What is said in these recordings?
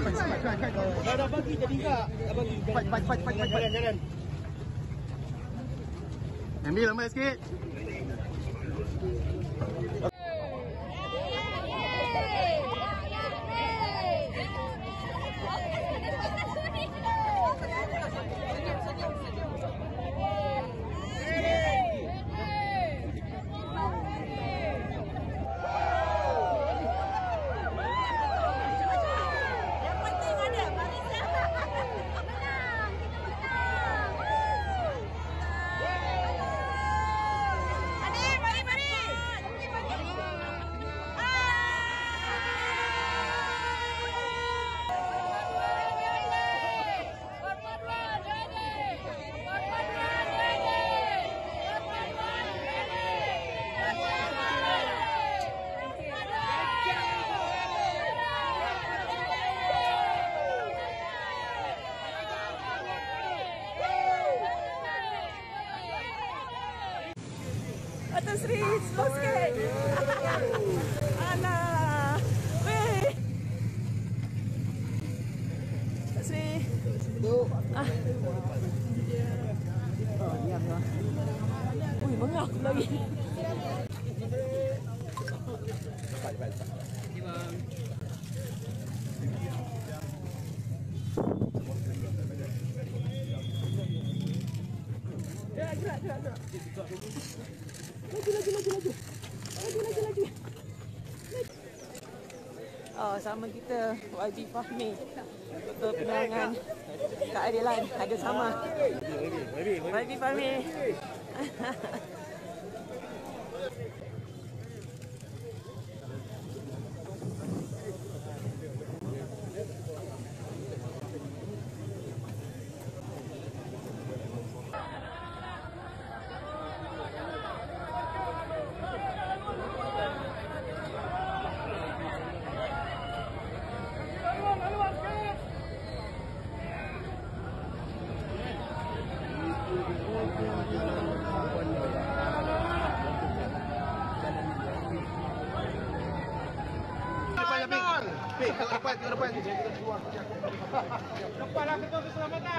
Dah bagi jadi tak? Dah bagi. Jalan. Ambil lambat sikit. Atas Sri, slow sikit. Alah. Weh. Atas Sri. Diam lah. Ui, mengah aku lagi. Gerak. Lagi. Oh, sama kita YB Fahmi. Betul penerangan keadilan ada sama. YB Fahmi. Kepala ketua keselamatan.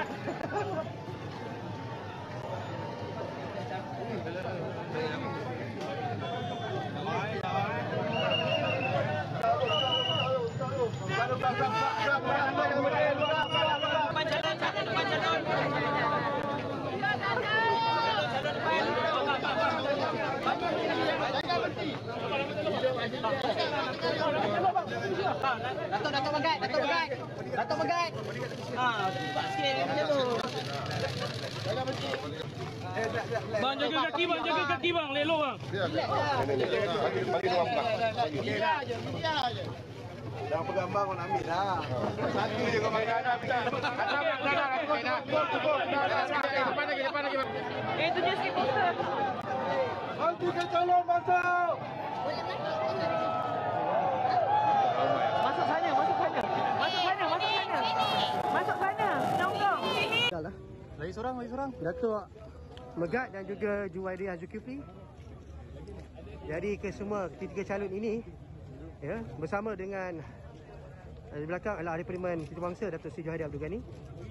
Datuk Bagai. Cepat sikit macam tu. Jangan berhenti. Bang, jaga kaki bang, lelo bang. Bagi ruang bang. Media je. Dah pegang bang, nak ambil dah. Satu je kau bagi ada. Depan lagi. Itu dia sikit poster. Nanti ke calon masuk. Masuk sana. Dah lah. Lagi seorang. Datuk Megat dan juga Juwaidi Zulkifli. Jadi kesemua ketiga calon ini bersama dengan di belakang adalah Ahli Parlimen Kita Bangsa Datuk Seri Johari Abdul Ghani.